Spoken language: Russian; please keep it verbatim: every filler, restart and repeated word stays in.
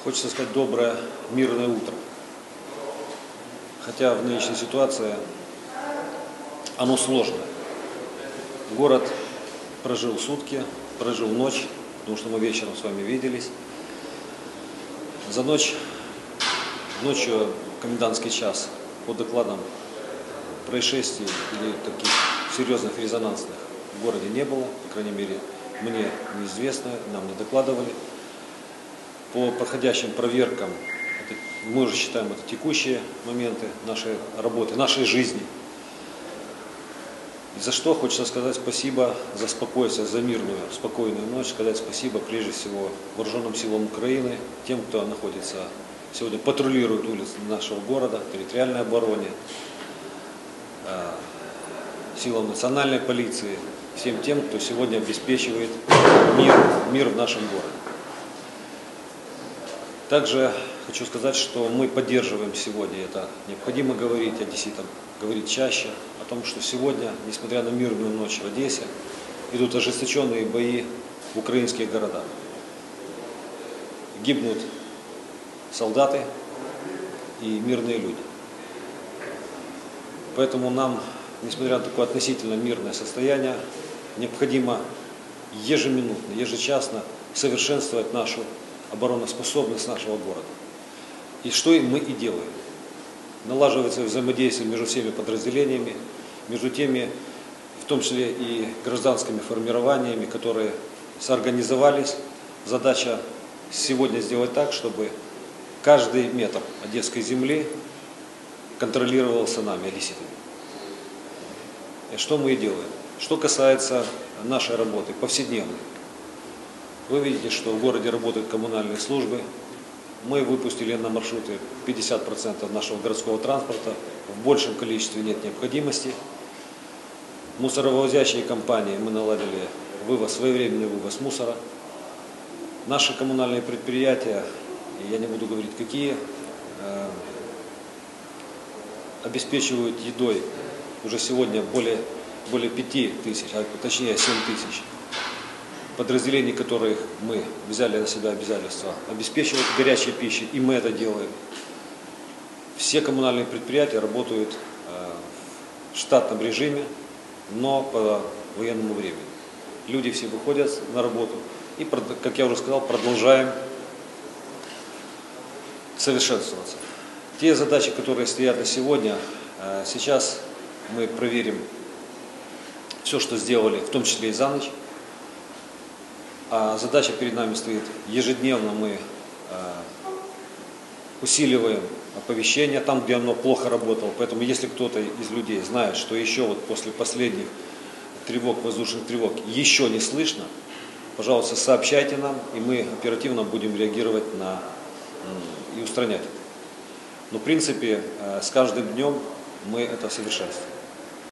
Хочется сказать доброе, мирное утро. Хотя в нынешней ситуации оно сложно. Город прожил сутки, прожил ночь, потому что мы вечером с вами виделись. За ночь, ночью комендантский час, по докладам происшествий или таких серьезных резонансных в городе не было, по крайней мере, мне неизвестно, нам не докладывали. По проходящим проверкам, это, мы уже считаем это текущие моменты нашей работы, нашей жизни. И за что хочется сказать спасибо за спокойствие, за мирную, спокойную ночь, сказать спасибо прежде всего вооруженным силам Украины, тем, кто находится сегодня, патрулирует улицы нашего города, территориальной обороне, силам национальной полиции, всем тем, кто сегодня обеспечивает мир, мир в нашем городе. Также хочу сказать, что мы поддерживаем сегодня, это необходимо говорить одесситам, говорить чаще, о том, что сегодня, несмотря на мирную ночь в Одессе, идут ожесточенные бои в украинских городах. Гибнут солдаты и мирные люди. Поэтому нам, несмотря на такое относительно мирное состояние, необходимо ежеминутно, ежечасно совершенствовать нашу обороноспособность нашего города. И что мы и делаем. Налаживается взаимодействие между всеми подразделениями, между теми, в том числе и гражданскими формированиями, которые соорганизовались. Задача сегодня сделать так, чтобы каждый метр одесской земли контролировался нами, одесситами. И что мы и делаем. Что касается нашей работы повседневной. Вы видите, что в городе работают коммунальные службы. Мы выпустили на маршруты пятьдесят процентов нашего городского транспорта. В большем количестве нет необходимости. Мусоровозящие компании мы наладили вывоз, своевременный вывоз мусора. Наши коммунальные предприятия, я не буду говорить какие, обеспечивают едой уже сегодня более, более пяти тысяч, а точнее семь тысяч. Подразделений, которых мы взяли на себя обязательства, обеспечивать горячей пищей, и мы это делаем. Все коммунальные предприятия работают в штатном режиме, но по военному времени. Люди все выходят на работу и, как я уже сказал, продолжаем совершенствоваться. Те задачи, которые стоят на сегодня, сейчас мы проверим все, что сделали, в том числе и за ночь. А задача перед нами стоит ежедневно, мы э, усиливаем оповещение там, где оно плохо работало. Поэтому если кто-то из людей знает, что еще вот после последних тревог, воздушных тревог еще не слышно, пожалуйста, сообщайте нам, и мы оперативно будем реагировать на, э, и устранять это. Но в принципе э, с каждым днем мы это совершенствуем.